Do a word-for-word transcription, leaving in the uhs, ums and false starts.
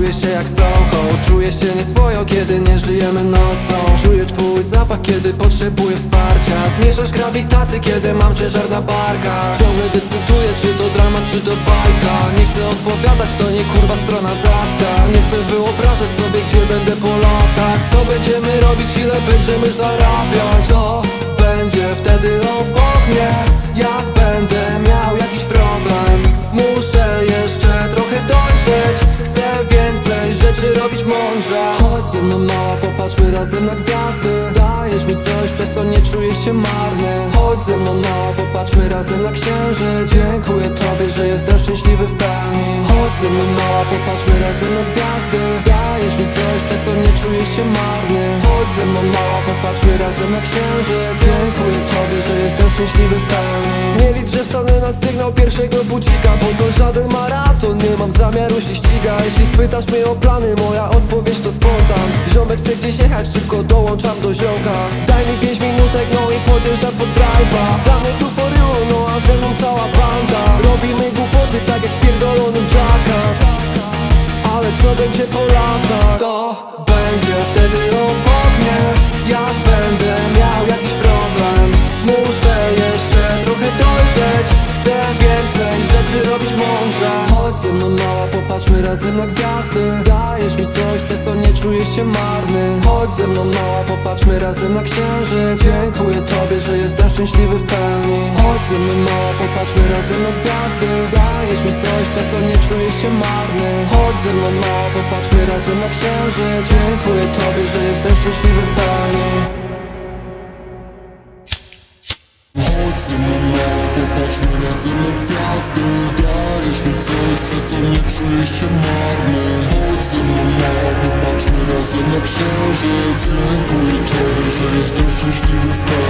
Czuję się jak Soho, czuję się nieswojo, kiedy nie żyjemy nocą. Czuję twój zapach, kiedy potrzebuję wsparcia. Zmierzasz grawitację, kiedy mam ciężar na barkach. Ciągle decyduję, czy to dramat, czy to bajka. Nie chcę odpowiadać, to nie kurwa strona zastaw. Nie chcę wyobrażać sobie, gdzie będę po latach. Co będziemy robić, ile będziemy zarabiać. To będzie wtedy obok mnie, jak będę miał jakiś problem. Muszę jeszcze trochę dojrzeć, chcę więcej rzeczy robić mądrze. Chodź ze mną mała, popatrzmy razem na gwiazdy. Dajesz mi coś, przez co nie czuję się marny. Chodź ze mną mała, popatrzmy razem na księżyc. Dziękuję tobie, że jestem szczęśliwy w pełni. Chodź ze mną mała, popatrzmy razem na gwiazdy. Dajesz mi coś, przez co nie czuję się marny. Chodź ze mną mała, popatrzmy razem na księżyc. Dziękuję tobie, że jestem szczęśliwy w pełni. Nie licz, że wstanę na sygnał pierwszego budzika, bo to żaden maraton, nie mam zamiaru się ścigać. Jeśli spytasz mnie o plany, moja odpowiedź to spontan. Ziomek chce gdzieś jechać, szybko dołączam do ziomka. Daj mi pięć minutek, no i podjeżdżam pod drive'a. Damy tu for you, no a ze mną cała banda. Robimy głupoty tak jak w pierdolonym Jackass. Ale co będzie po latach? To będzie wtedy obok mnie, jak będę miał jakiś problem. Muszę jeszcze trochę dojrzeć, chcę więcej rzeczy robić mądrze. Chodź ze mną mała, popatrzmy razem na gwiazdy. Dajesz mi coś, przez co nie czuję się marny. Chodź ze mną mała, popatrzmy razem na księżyc. Dziękuję tobie, że jestem szczęśliwy w pełni. Chodź ze mną mała, popatrzmy razem na gwiazdy. Dajesz mi coś, przez co nie czuję się marny. Chodź ze mną mała, popatrzmy razem na księżyc. Dziękuję tobie, że jestem szczęśliwy w pełni. Chodź ze mną mała, popatrzmy razem na gwiazdy. Dajesz mi coś, przez co nie czuję się marny. Chodź ze mną mała, popatrzmy razem na księżyc. Dziękuję tobie, że jestem szczęśliwy w pełni.